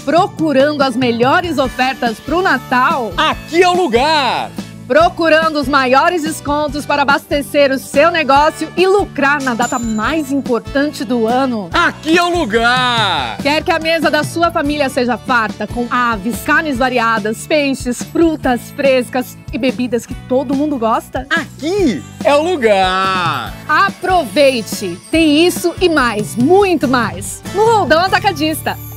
Procurando as melhores ofertas para o Natal? Aqui é o lugar! Procurando os maiores descontos para abastecer o seu negócio e lucrar na data mais importante do ano? Aqui é o lugar! Quer que a mesa da sua família seja farta com aves, carnes variadas, peixes, frutas frescas e bebidas que todo mundo gosta? Aqui é o lugar! Aproveite! Tem isso e mais, muito mais, no Roldão Atacadista.